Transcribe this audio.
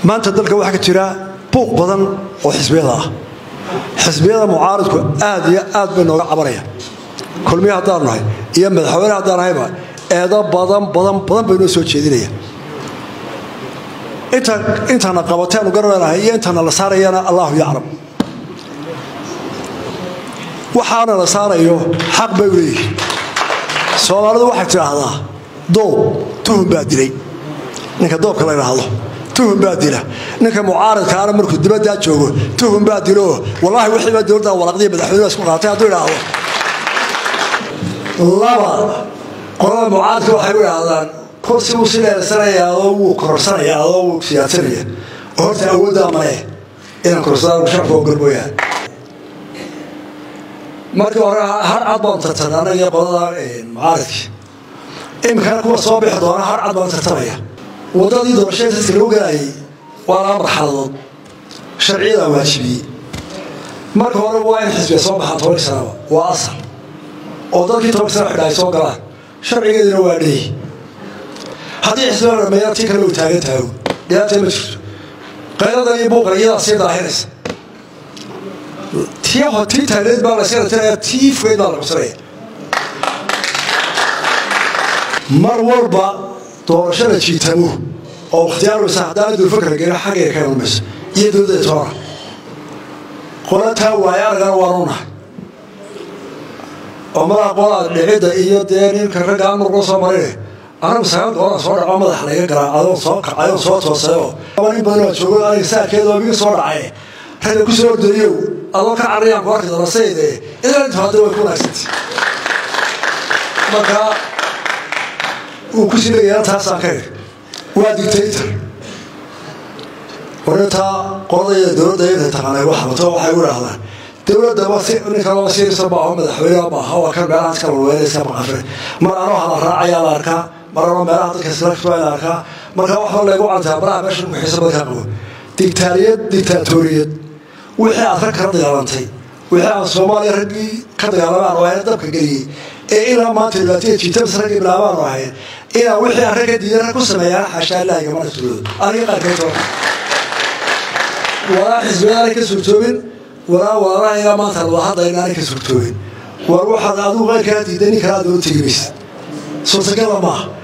maanta dalka waxa ka jira buuq badan oo xisbiyada ah xisbiyada mucaaradku aad iyo aad bay nooga cabanayaan kulmiye haddaan nahay iyo madaxweyne haddaan nahayba eedo badan bay noo soo jeedinayaan intaana qabateenu garanahay iyo intaana la saarayana allahu yaclam waxaana la saarayo xaq bay u leeyihiin soomaalidu waxay tidhaahdaa doob tuhun baa dilay ninka doobka la yidhaahdo tuhun baa dila ninka mucaaradkaana markuu dibaddaa joogo tuhun baa dilo wallaahi wixii baa dowladda waraqdii madaxweynaha isku qaatay hadduu idhaahdo laba qolada mucaaradka waxay u idhaahdaan kursi wuu sileelsanayaa oo wuu kororsanayaa oo wuu siyaadsanayaa oo horta awooddaa male inaan kororsadaan shacabka oo galmooyaan markii hore har cad baan tartan anaga qolada mucaaradkii imikana kuwa soo bixi doona har cad baan tartamaya wadadii doorashada dadka lagu galayay waa laba marxaladood sharciyada waajibiyey marka hore waa in xisbiga soo baxaan 10 sanaba waa asal oo dadkii 10 sano xidhay soo galaan sharcigeedina waa dheey haddii xisbiga dhameeyaa tii kale u taagan tahay dhibaata ma jirto qayladan iyo buuqan iyadaa sii daahiraysa tii taageed baa la iska ratinaya tii fugeyd baa la cusranaya mar walba doorashada jiitamo oo ikhtiyaaraysa haddana dulfakra geena xaggeega ka imanmayso iyo dowladda toona qolataa waaye aragana waanu nahay oo madaxa qolada dhicidda iyo dee ninka ragga aan markuu soo marine anagu sagaal gooran soo dhaco madaxa laga garaa adoo soo kacayoo soo toosayoo in badan waa joogo aniga saarkeedoo miga soo dhacay ragga ku soo ordayow adoo ka carriyaan ku arki doona sayde idan inta hadda way ku wanaagsantay marka uu ku sii leeyahay taasaan ka hir waa dictator wareetaa qoladayda dowladda inay taqaanay wax wato waxay u idhaahdaan dowladda ninka laba siirisa maaho madaxweyneha maaha waa kan meelaha iska walweynaysa maqafre mar anoo hala raacayaa la arkaa mar anoo meelaha dadka islaa la arkaa marka waxba laygu cantaa baraha meesha ku xiisa badan kaa qabo dictaatoriyad wixii aad rag kala dagaalantay wixii aan soomaaliya raggii ka dagaalamaan oo ahayn dabka geliyey ee ilaa maanta dhibaataya jiitabas raggii bilaabaan oo ahayn inaa wixii aan ragga diidan rag ku sameeyaan xaashaa ilaahi gamana tuloodo aniga qaarkeed toona walaa xisbiyadaanay ka suurtoobin walaa walaalahayaa maanta laba hadda inaanay ka suurtoobin war waxaad adigu qayrkaa diidan nin kale aad oo tegi maysid suurtagala maaha